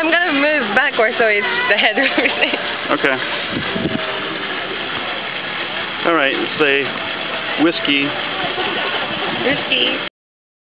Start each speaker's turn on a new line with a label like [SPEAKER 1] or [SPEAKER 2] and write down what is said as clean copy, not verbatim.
[SPEAKER 1] I'm gonna move backwards so it's the head of everything.
[SPEAKER 2] Okay. All right, say whiskey.
[SPEAKER 1] Whiskey.